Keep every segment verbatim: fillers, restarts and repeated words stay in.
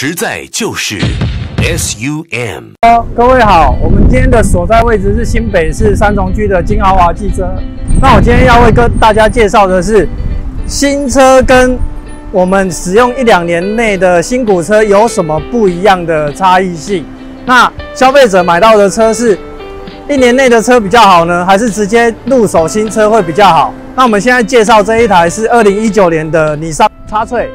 实在就是 S U M。 各位好，我们今天的所在位置是新北市三重区的金豪华汽车。那我今天要为跟大家介绍的是新车跟我们使用一两年内的新古车有什么不一样的差异性？那消费者买到的车是一年内的车比较好呢，还是直接入手新车会比较好？那我们现在介绍这一台是二零一九年的尼桑叉翠。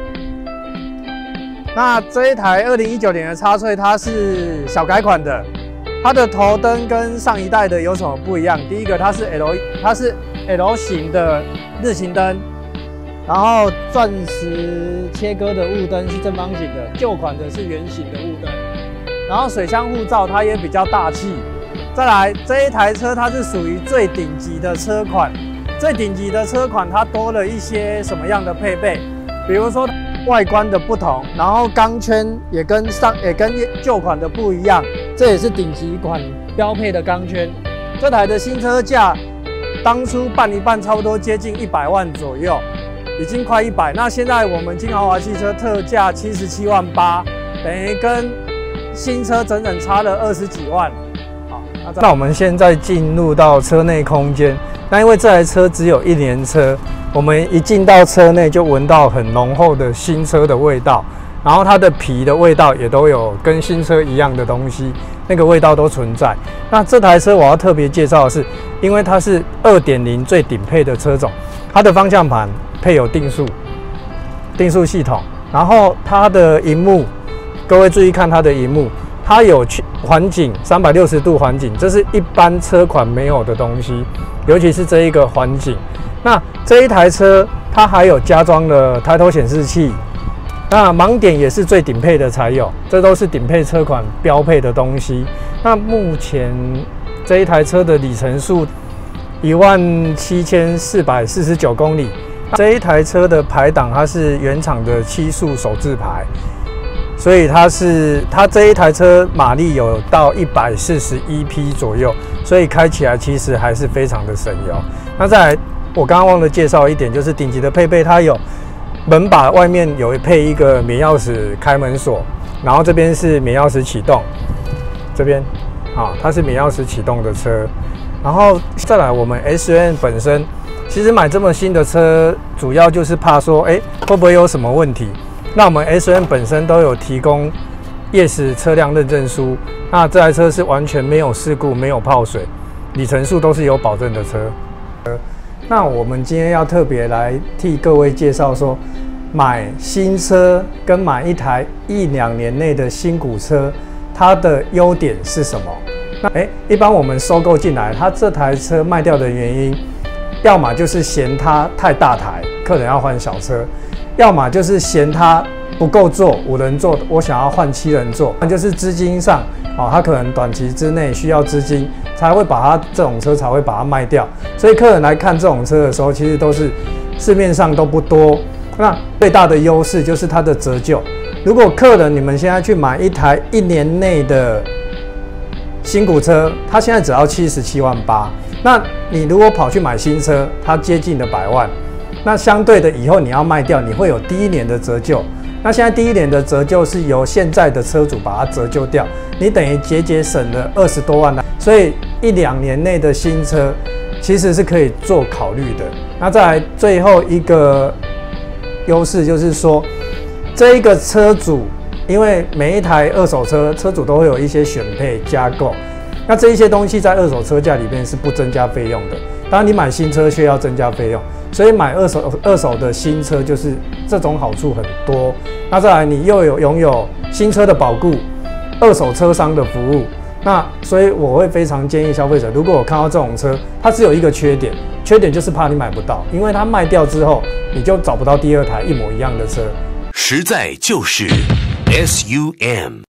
那这一台二零一九年的叉翠，它是小改款的，它的头灯跟上一代的有什么不一样？第一个，它是 L， 它是 L 型的日行灯，然后钻石切割的雾灯是正方形的，旧款的是圆形的雾灯，然后水箱护罩它也比较大气。再来，这一台车它是属于最顶级的车款，最顶级的车款它多了一些什么样的配备？比如说外观的不同，然后钢圈也跟上也跟旧款的不一样，这也是顶级款标配的钢圈。这台的新车价当初办一办差不多接近一百万左右，已经快一百。那现在我们金豪华汽车特价七十七万八，等于跟新车整整差了二十几万。好，那, 那我们现在进入到车内空间。那因为这台车只有一年车，我们一进到车内就闻到很浓厚的新车的味道，然后它的皮的味道也都有跟新车一样的东西，那个味道都存在。那这台车我要特别介绍的是，因为它是 二点零 最顶配的车种，它的方向盘配有定速定速系统，然后它的萤幕，各位注意看它的萤幕，它有环景三百六十度环景，这是一般车款没有的东西，尤其是这一个环景。那这一台车它还有加装了抬头显示器，那盲点也是最顶配的才有，这都是顶配车款标配的东西。那目前这一台车的里程数一万七千四百四十九公里，这一台车的排档它是原厂的七速手自排，所以它是它这一台车马力有到一百四十一匹左右，所以开起来其实还是非常的省油。那再来，我刚刚忘了介绍一点，就是顶级的配备，它有门把外面有配一个免钥匙开门锁，然后这边是免钥匙启动，这边啊，它是免钥匙启动的车。然后再来，我们 S U M 本身其实买这么新的车，主要就是怕说，哎，会不会有什么问题？那我们 S U M 本身都有提供 Y E S 车辆认证书，那这台车是完全没有事故、没有泡水，里程数都是有保证的车。那我们今天要特别来替各位介绍说，买新车跟买一台一两年内的新古车，它的优点是什么？那哎，一般我们收购进来，它这台车卖掉的原因，要么就是嫌它太大台，客人要换小车；要么就是嫌它不够坐，五人座，我想要换七人座；那就是资金上，哦，他可能短期之内需要资金，才会把它这种车才会把它卖掉。所以客人来看这种车的时候，其实都是市面上都不多。那最大的优势就是它的折旧。如果客人你们现在去买一台一年内的新古车，它现在只要七十七万八。那你如果跑去买新车，它接近了百万。那相对的，以后你要卖掉，你会有第一年的折旧。那现在第一年的折旧是由现在的车主把它折旧掉，你等于节节省了二十多万了。所以一两年内的新车其实是可以做考虑的。那再来最后一个优势就是说，这一个车主，因为每一台二手车车主都会有一些选配加购，那这一些东西在二手车价里面是不增加费用的。当然你买新车却要增加费用，所以买二手二手的新车就是这种好处很多。那再来你又有拥有新车的保固，二手车商的服务。那所以我会非常建议消费者，如果我看到这种车，它只有一个缺点，缺点就是怕你买不到，因为它卖掉之后，你就找不到第二台一模一样的车。 实在就是 S U M。